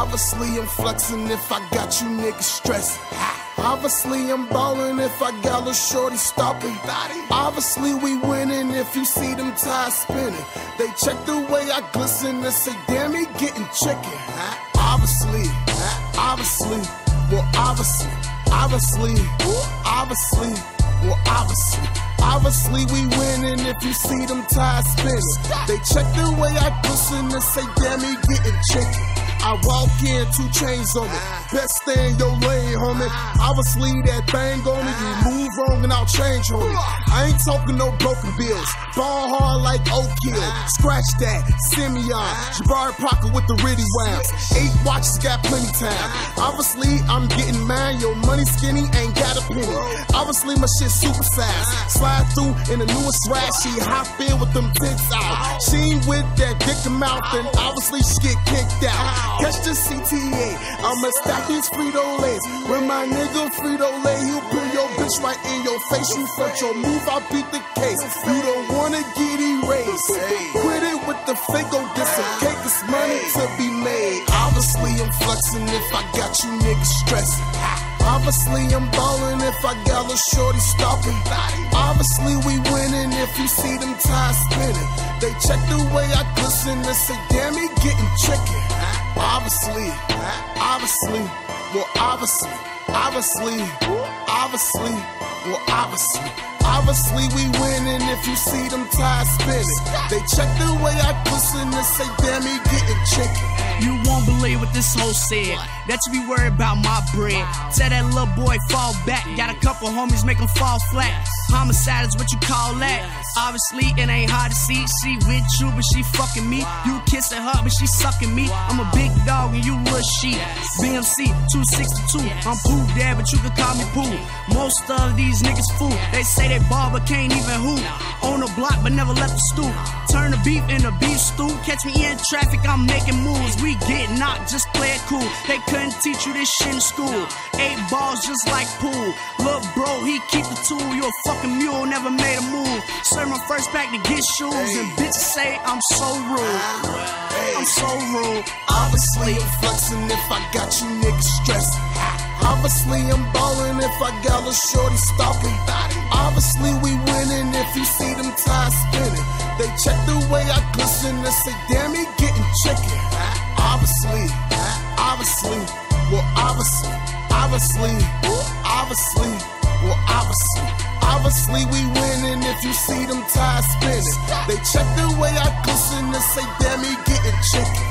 Obviously I'm flexing if I got you niggas stressing. Obviously I'm ballin' if I got a shorty stopping. Obviously we winning if you see them ties spinning. They check the way I glisten and say, damn, he getting chicken. Obviously, well obviously we winning if you see them ties spinning. They check the way I glisten and say, damn, he getting chicken. I walk in, 2 chains on me. Best stay in your lane, homie. Obviously that thing on it. You move wrong and I'll change, homie. I ain't talking no broken bills. Ball hard like Oak Hill. Scratch that, Simeon. Jabari Parker with the Riddy Wounds. 8 watches, got plenty time. Obviously I'm getting mine. Your money skinny, ain't got a penny. Obviously my shit super fast. Slide through in the newest swag. She hop in with them tits out. She ain't with that dick mouth, and obviously she get kicked out. Catch the CTA, I'ma stack these Frito-Lays. When my nigga Frito-Lay, he'll put your bitch right in your face. You front your move, I'll beat the case. You don't wanna get erased. Quit it with the fake, go get some cake, it's money to be made. Obviously I'm flexing if I got you niggas stressing. Obviously I'm ballin' if I got a shorty stalking. Obviously we winning if you see them ties spinning. They check the way I glisten and say, damn, he getting chicken. Obviously we winning if you see them ties spinning. They check the way I glisten and say, damn, he getting chicken. You won't believe what this hoe said, that you be worried about my bread. Tell that little boy fall back, got a couple homies make him fall flat. Homicide is what you call that. Obviously it ain't hard to see. She with you but she fucking me. You kissing her but she sucking me. I'm a big dog and you little sheep. BMC 262, I'm Pooh dad but you can call me Pooh. Most of these niggas fool. They say they ball but can't even hoop. On the block but never left the stoop. Turn the beef into beef stew. Catch me in traffic, I'm making moves. We get knocked, just play it cool. They couldn't teach you this shit in school. 8 balls just like pool. Look bro, he keep the tool. You a fucking mule, never made a move. Serve my first pack to get shoes. And bitches say I'm so rude. I'm so rude. Obviously I'm flexing if I got you niggas stressing. Obviously I'm ballin' if I got a shorty stalking. Obviously we winning if you see them ties spinning. They check the way I glisten and say, damn, he getting chicken. Obviously we winning if you see them ties spinning. They check the way I glisten and say, damn, he getting chicken.